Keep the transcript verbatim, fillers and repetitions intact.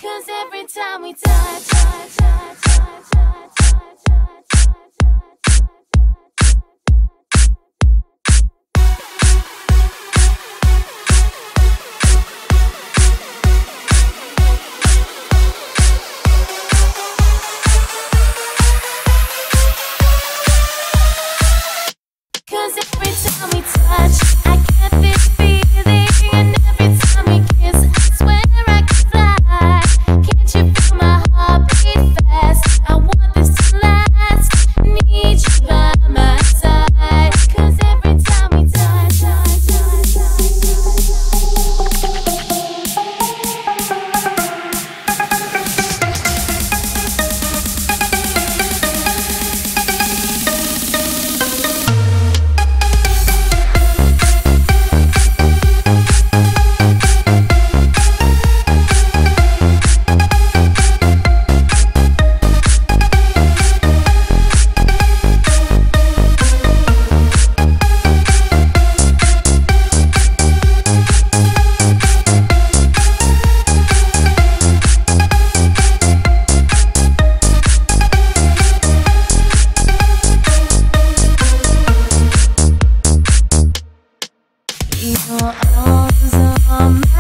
'Cause every time we touch, touch, touch, touch, touch, touch, touch, touch, Cause every time we touch, I get this feeling. And every time we kiss, I swear I can fly. Can't you feel my heartbeat fast? I want this to last. Need you by my side. Cause every time we touch, touch, touch, your arms on me.